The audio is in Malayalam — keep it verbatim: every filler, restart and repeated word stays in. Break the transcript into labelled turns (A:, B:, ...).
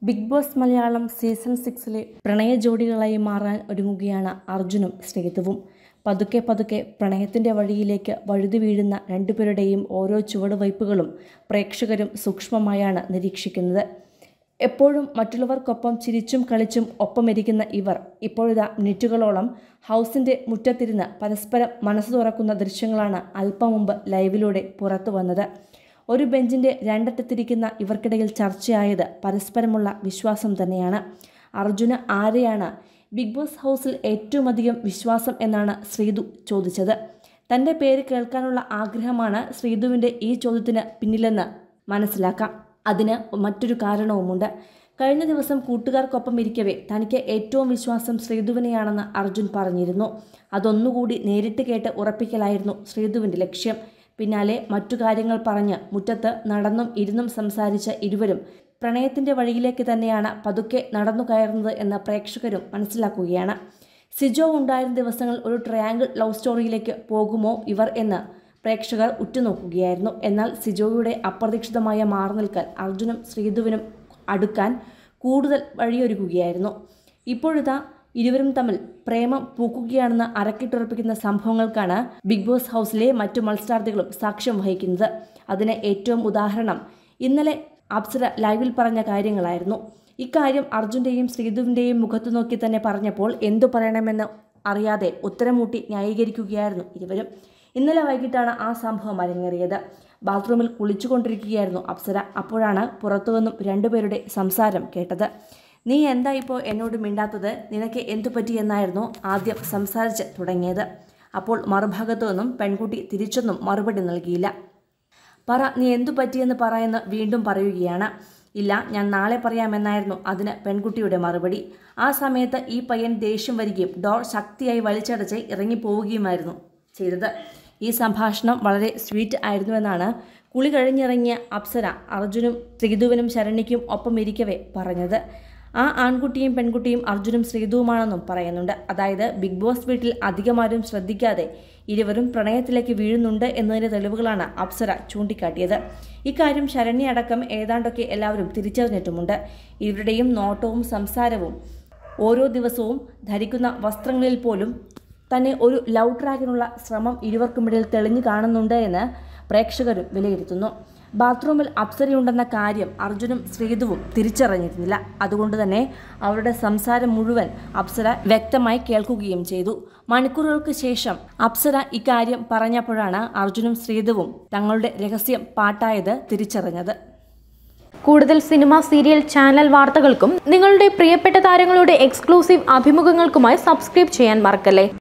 A: ബിഗ് ബോസ് മലയാളം സീസൺ സിക്സിലെ പ്രണയ ജോഡികളായി മാറാൻ ഒരുങ്ങുകയാണ് അർജുനും ശ്രീതുവും. പതുക്കെ പതുക്കെ പ്രണയത്തിൻ്റെ വഴിയിലേക്ക് വഴുതി വീഴുന്ന രണ്ടുപേരുടെയും ഓരോ ചുവടുവയ്പ്പുകളും പ്രേക്ഷകരും സൂക്ഷ്മമായാണ് നിരീക്ഷിക്കുന്നത്. എപ്പോഴും മറ്റുള്ളവർക്കൊപ്പം ചിരിച്ചും കളിച്ചും ഒപ്പമിരിക്കുന്ന ഇവർ ഇപ്പോഴിതാ മിനിറ്റുകളോളം ഹൗസിൻ്റെ മുറ്റത്തിരുന്ന് പരസ്പരം മനസ്സ് തുറക്കുന്ന ദൃശ്യങ്ങളാണ് അല്പം മുമ്പ് ലൈവിലൂടെ പുറത്തു വന്നത്. ഒരു ബെഞ്ചിൻ്റെ രണ്ടറ്റത്തിരിക്കുന്ന ഇവർക്കിടയിൽ ചർച്ചയായത് പരസ്പരമുള്ള വിശ്വാസം തന്നെയാണ്. അർജുന് ആരെയാണ് ബിഗ് ബോസ് ഹൗസിൽ ഏറ്റവും അധികം വിശ്വാസം എന്നാണ് ശ്രീതു ചോദിച്ചത്. തൻ്റെ പേര് കേൾക്കാനുള്ള ആഗ്രഹമാണ് ശ്രീതുവിൻ്റെ ഈ ചോദ്യത്തിന് പിന്നിലെന്ന് മനസ്സിലാക്കാം. അതിന് മറ്റൊരു കാരണവുമുണ്ട്. കഴിഞ്ഞ ദിവസം കൂട്ടുകാർക്കൊപ്പം ഇരിക്കവേ തനിക്ക് ഏറ്റവും വിശ്വാസം ശ്രീതുവിനെയാണെന്ന് അർജുൻ പറഞ്ഞിരുന്നു. അതൊന്നുകൂടി നേരിട്ട് കേട്ട് ഉറപ്പിക്കലായിരുന്നു ശ്രീതുവിൻ്റെ ലക്ഷ്യം. പിന്നാലെ മറ്റു കാര്യങ്ങൾ പറഞ്ഞ് മുറ്റത്ത് നടന്നും ഇരുന്നും സംസാരിച്ച ഇരുവരും പ്രണയത്തിൻ്റെ വഴിയിലേക്ക് തന്നെയാണ് പതുക്കെ നടന്നു കയറുന്നത് എന്ന് പ്രേക്ഷകരും മനസ്സിലാക്കുകയാണ്. സിജോ ഉണ്ടായിരുന്ന ദിവസങ്ങൾ ഒരു ട്രയാങ്കിൾ ലവ് സ്റ്റോറിയിലേക്ക് പോകുമോ ഇവർ എന്ന് പ്രേക്ഷകർ ഉറ്റുനോക്കുകയായിരുന്നു. എന്നാൽ സിജോയുടെ അപ്രതീക്ഷിതമായ മാറിനിൽക്കൽ അർജുനും ശ്രീതുവിനും അടുക്കാൻ കൂടുതൽ വഴിയൊരുക്കുകയായിരുന്നു. ഇപ്പോഴിതാ ഇരുവരും തമ്മിൽ പ്രേമം പൂക്കുകയാണെന്ന് അരക്കിട്ടുറപ്പിക്കുന്ന സംഭവങ്ങൾക്കാണ് ബിഗ് ബോസ് ഹൗസിലെ മറ്റു മത്സരാർത്ഥികളും സാക്ഷ്യം വഹിക്കുന്നത്. അതിന് ഏറ്റവും ഉദാഹരണം ഇന്നലെ അപ്സര ലൈവിൽ പറഞ്ഞ കാര്യങ്ങളായിരുന്നു. ഇക്കാര്യം അർജുൻ്റെയും ശ്രീതുവിൻ്റെയും മുഖത്തു നോക്കി തന്നെ പറഞ്ഞപ്പോൾ എന്തു പറയണമെന്ന് അറിയാതെ ഉത്തരമൂട്ടി ന്യായീകരിക്കുകയായിരുന്നു ഇരുവരും. ഇന്നലെ വൈകിട്ടാണ് ആ സംഭവം അരങ്ങേറിയത്. ബാത്റൂമിൽ കുളിച്ചുകൊണ്ടിരിക്കുകയായിരുന്നു അപ്സര. അപ്പോഴാണ് പുറത്തുനിന്നും രണ്ടുപേരുടെ സംസാരം കേട്ടത്. നീ എന്താ ഇപ്പോൾ എന്നോട് മിണ്ടാത്തത്, നിനക്ക് എന്തു പറ്റിയെന്നായിരുന്നു ആദ്യം സംസാരിച്ച് തുടങ്ങിയത്. അപ്പോൾ മറുഭാഗത്തു നിന്നും പെൺകുട്ടി തിരിച്ചൊന്നും മറുപടി നൽകിയില്ല. പറ, നീ എന്തു പറ്റിയെന്ന് പറയുന്ന വീണ്ടും പറയുകയാണ്. ഇല്ല, ഞാൻ നാളെ പറയാമെന്നായിരുന്നു അതിന് പെൺകുട്ടിയുടെ മറുപടി. ആ സമയത്ത് ഈ പയ്യൻ ദേഷ്യം വരികയും ഡോർ ശക്തിയായി വലിച്ചടച്ച് ഇറങ്ങിപ്പോവുകയുമായിരുന്നു ചെയ്തത്. ഈ സംഭാഷണം വളരെ സ്വീറ്റ് ആയിരുന്നുവെന്നാണ് കുളി കഴിഞ്ഞിറങ്ങിയ അപ്സര അർജുനും ശ്രീതുവിനും ശരണ്യയ്ക്കും ഒപ്പം ഇരിക്കവേ പറഞ്ഞത്. ആ ആൺകുട്ടിയും പെൺകുട്ടിയും അർജുനും ശ്രീതുവുമാണെന്നും പറയുന്നുണ്ട്. അതായത് ബിഗ് ബോസ് വീട്ടിൽ അധികമാരും ശ്രദ്ധിക്കാതെ ഇരുവരും പ്രണയത്തിലേക്ക് വീഴുന്നുണ്ട് എന്നതിൻ്റെ തെളിവുകളാണ് അപ്സര ചൂണ്ടിക്കാട്ടിയത്. ഇക്കാര്യം ശരണ്യ അടക്കം ഏതാണ്ടൊക്കെ എല്ലാവരും തിരിച്ചറിഞ്ഞിട്ടുമുണ്ട്. ഇവരുടെയും നോട്ടവും സംസാരവും ഓരോ ദിവസവും ധരിക്കുന്ന വസ്ത്രങ്ങളിൽ പോലും തന്നെ ഒരു ലവ് ട്രാക്കിനുള്ള ശ്രമം ഇരുവർക്കുമിടയിൽ തെളിഞ്ഞു കാണുന്നുണ്ട് എന്ന് പ്രേക്ഷകരും വിലയിരുത്തുന്നു. ബാത്റൂമിൽ അപ്സരയുണ്ടെന്ന കാര്യം അർജുനും ശ്രീതുവും തിരിച്ചറിഞ്ഞിരുന്നില്ല. അതുകൊണ്ട് തന്നെ അവരുടെ സംസാരം മുഴുവൻ അപ്സര വ്യക്തമായി കേൾക്കുകയും ചെയ്തു. മണിക്കൂറുകൾക്ക് ശേഷം അപ്സര ഇക്കാര്യം പറഞ്ഞപ്പോഴാണ് അർജുനും ശ്രീതുവും തങ്ങളുടെ രഹസ്യം പാട്ടായത് തിരിച്ചറിഞ്ഞത്.
B: കൂടുതൽ സിനിമ, സീരിയൽ, ചാനൽ വാർത്തകൾക്കും നിങ്ങളുടെ പ്രിയപ്പെട്ട താരങ്ങളുടെ എക്സ്ക്ലൂസീവ് അഭിമുഖങ്ങൾക്കുമായി സബ്സ്ക്രൈബ് ചെയ്യാൻ മറക്കല്ലേ.